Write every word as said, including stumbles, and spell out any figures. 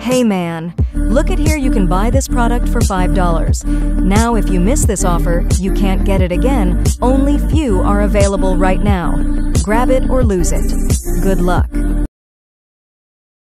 Hey man, look at here, you can buy this product for five dollars. Now if you miss this offer, you can't get it again. Only few are available right now. Grab it or lose it. Good luck.